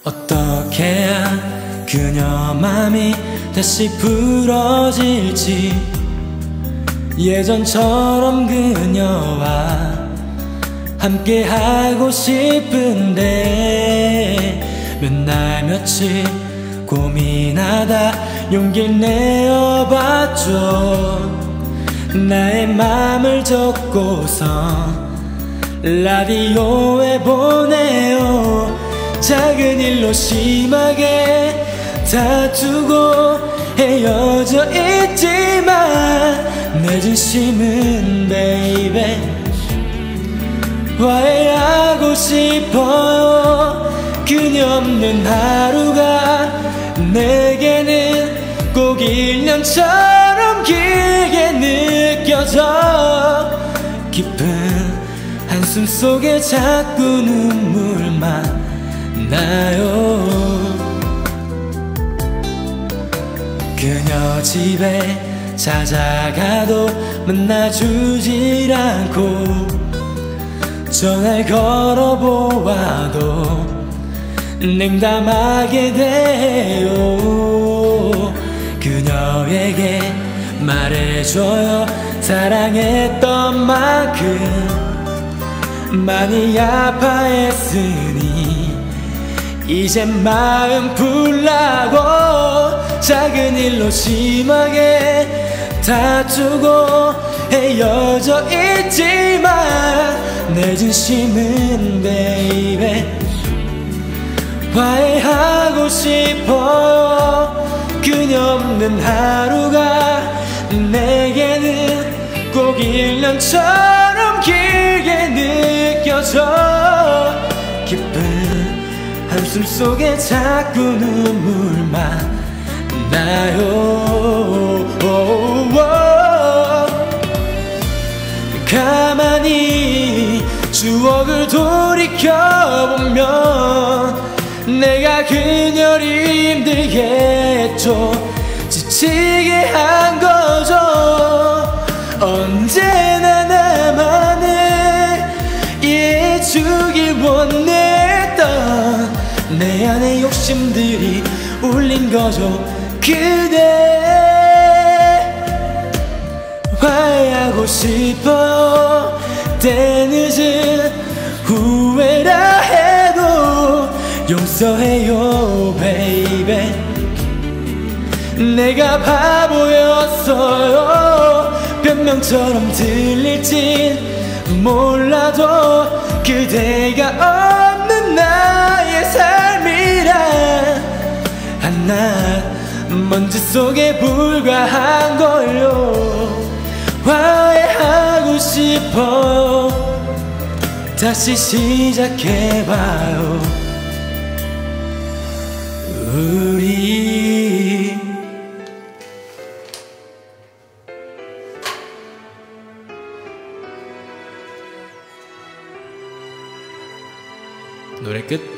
어떻게 해야 그녀 맘이 다시 풀어질지, 예전처럼 그녀와 함께 하고 싶은데 몇 날 며칠 고민하다 용기를 내어봤죠. 나의 맘을 적고서 라디오에 보내요. 작은 일로 심하게 다투고 헤어져 있지만 내 진심은 베이베 화해하고 싶어요. 그녀 없는 하루가 내게는 꼭 1년처럼 길게 느껴져. 깊은 한숨 속에 자꾸 눈물만 나요. 그녀 집에 찾아가도 만나주질 않고 전화를 걸어보아도 냉담하게 돼요. 그녀에게 말해줘요. 사랑했던 만큼 많이 아파했으니 이젠 마음 풀라고. 작은 일로 심하게 다투고 헤어져 있지만 내 진심은 베이베 화해하고 싶어요. 그녀 없는 하루가 내게는 꼭 1년처럼 길게 느껴져. 깊은 한숨 속에 자꾸 눈물만 나요. 가만히 추억을 돌이켜보면 내가 그녀를 힘들게 했죠. 지치게 한 거죠. 언제나 나만을 이해해주길 원했던 내 안의 욕심들이 울린 거죠. 그대 화해하고 싶어요. 때늦은 후회라 해도 용서해요 베이베. 내가 바보였어요. 변명처럼 들릴진 몰라도 그대가 없는 나의 삶이란 한낱 먼지 속에 불과한 걸요. 화해하고 싶어요. 다시 시작해봐요. 우리 노래 끝.